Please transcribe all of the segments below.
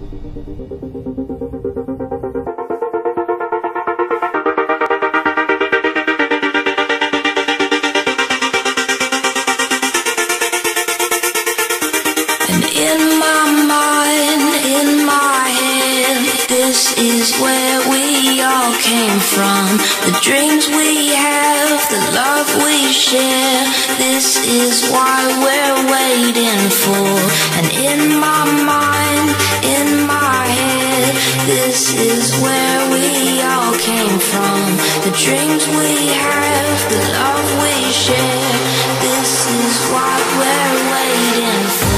The dreams we have, the love we share, this is why we're waiting for. And in my mind, in my head, this is where we all came from. The dreams we have, the love we share, this is what we're waiting for.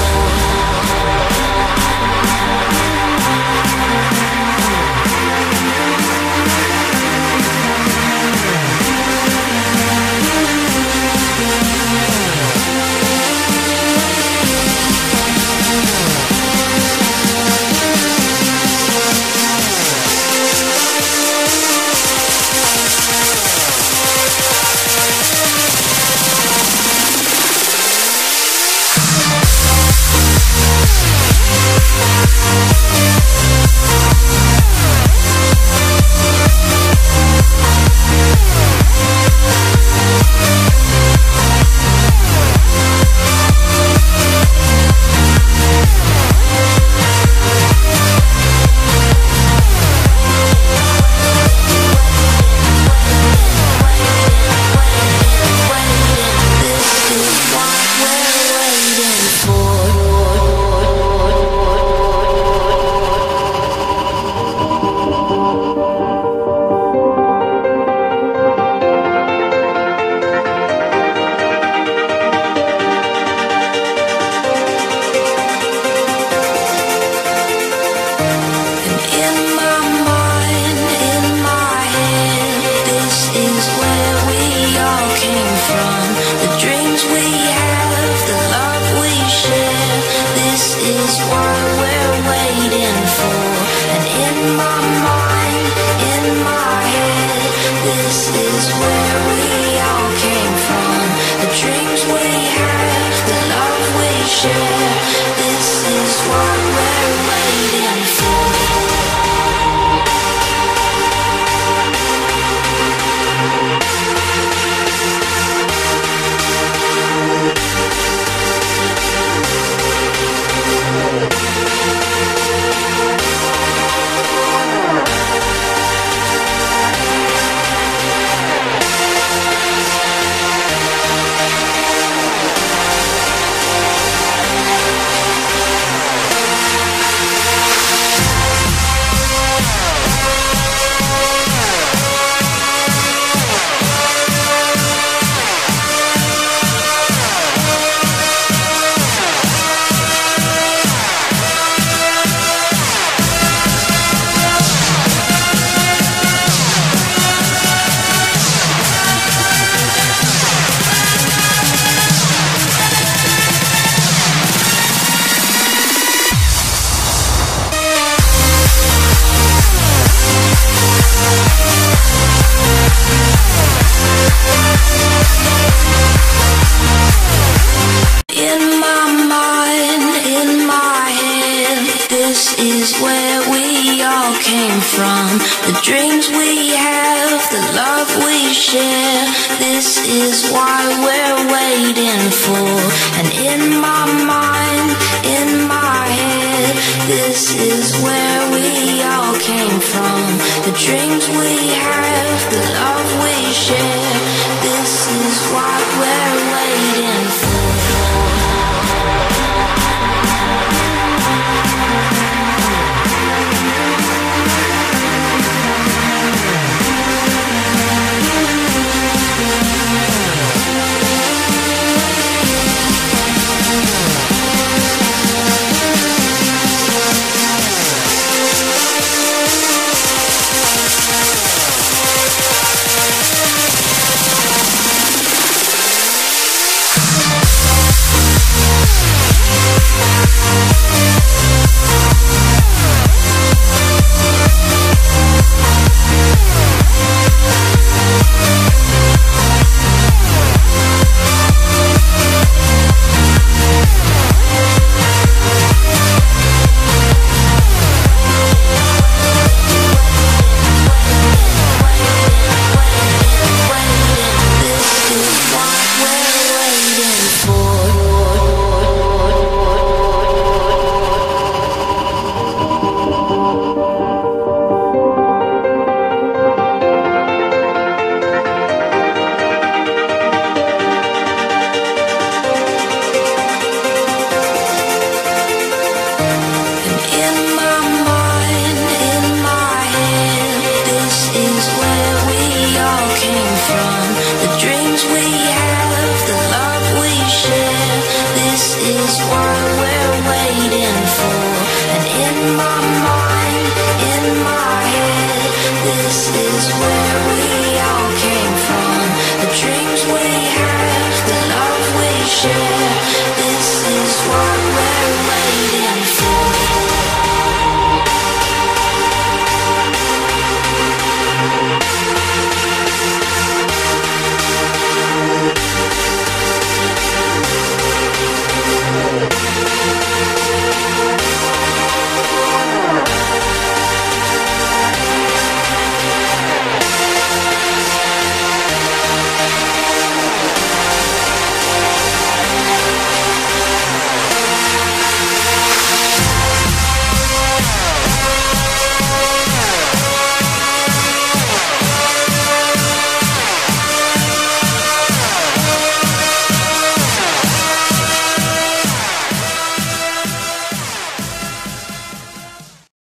The dreams we have, the love we share, this is why we're waiting for. And in my mind, in my head, this is where we all came from. The dreams we